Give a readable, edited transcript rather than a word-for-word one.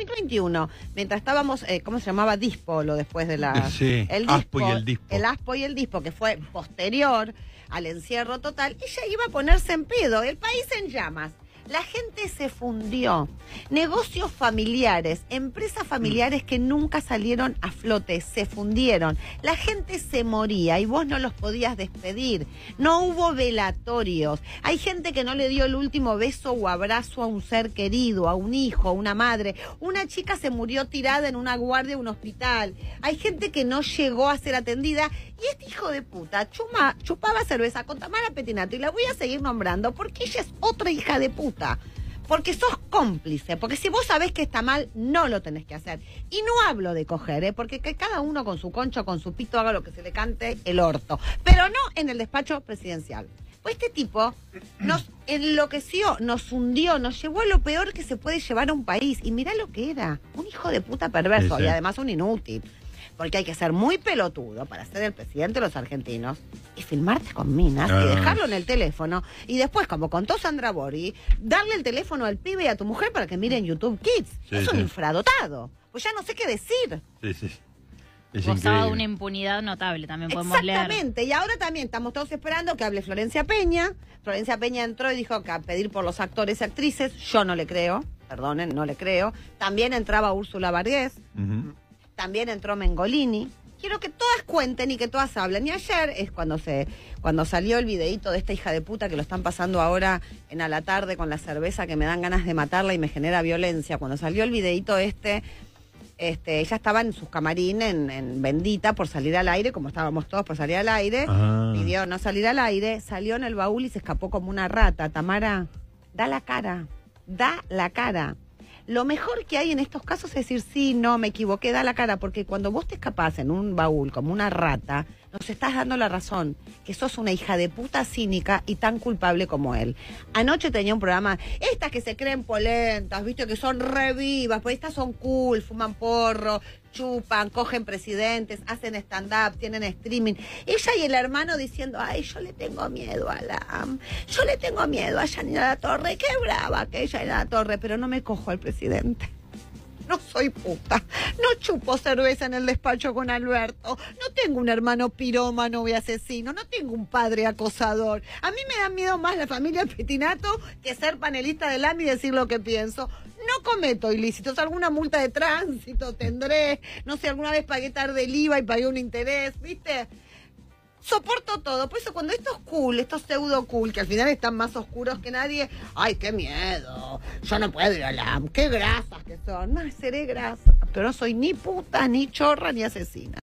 2021, mientras estábamos, ¿cómo se llamaba? Dispolo, después de la... Sí, Aspo y el Dispo. El Aspo y el Dispo, que fue posterior al encierro total, ella iba a ponerse en pedo, el país en llamas. La gente se fundió. Negocios familiares, empresas familiares que nunca salieron a flote, se fundieron. La gente se moría y vos no los podías despedir. No hubo velatorios. Hay gente que no le dio el último beso o abrazo a un ser querido, a un hijo, a una madre. Una chica se murió tirada en una guardia de un hospital. Hay gente que no llegó a ser atendida. Y este hijo de puta chupaba cerveza con Tamara Pettinato, y la voy a seguir nombrando porque ella es otra hija de puta. Porque sos cómplice, porque si vos sabés que está mal, no lo tenés que hacer. Y no hablo de coger, porque que cada uno con su concho, con su pito, haga lo que se le cante el orto. Pero no en el despacho presidencial. Pues este tipo nos enloqueció, nos hundió, nos llevó a lo peor que se puede llevar a un país. Y mirá lo que era, un hijo de puta perverso, sí. Y además un inútil. Porque hay que ser muy pelotudo para ser el presidente de los argentinos y filmarte con minas y dejarlo en el teléfono. Y después, como contó Sandra Bori, darle el teléfono al pibe y a tu mujer para que miren YouTube Kids. Sí, es un infradotado. Pues ya no sé qué decir. Sí, sí. Es gozaba de una impunidad notable, también podemos leer. Exactamente. Y ahora también estamos todos esperando que hable Florencia Peña. Florencia Peña entró y dijo que a pedir por los actores y actrices. Yo no le creo. Perdonen, no le creo. También entraba Úrsula Vargés. También entró Mengolini. Quiero que todas cuenten y que todas hablen. Y ayer es cuando salió el videíto de esta hija de puta que lo están pasando ahora a la tarde con la cerveza, que me dan ganas de matarla y me genera violencia. Cuando salió el videíto ella estaba en sus camarín en Bendita por salir al aire, como estábamos todos por salir al aire. Pidió no salir al aire, salió en el baúl y se escapó como una rata. Tamara, da la cara, da la cara. Lo mejor que hay en estos casos es decir, sí, no, me equivoqué, da la cara, porque cuando vos te escapás en un baúl como una rata, nos estás dando la razón, que sos una hija de puta cínica y tan culpable como él. Anoche tenía un programa, estas que se creen polentas, viste, que son revivas, pues estas son cool, fuman porro, chupan, cogen presidentes, hacen stand-up, tienen streaming. Ella y el hermano diciendo, ay, yo le tengo miedo a yo le tengo miedo a Yanina Latorre, qué brava que ella era Latorre, pero no me cojo al presidente. No soy puta, no chupo cerveza en el despacho con Alberto, no tengo un hermano pirómano y asesino, no tengo un padre acosador. A mí me da miedo más la familia Pettinato que ser panelista del AMI y decir lo que pienso. No cometo ilícitos, alguna multa de tránsito tendré, no sé, alguna vez pagué tarde el IVA y pagué un interés, ¿viste? Soporto todo, por eso cuando estos cool, estos pseudo cool, que al final están más oscuros que nadie, ¡ay, qué miedo! Yo no puedo ir a la... ¡Qué grasas que son! No, seré grasa, pero no soy ni puta, ni chorra, ni asesina.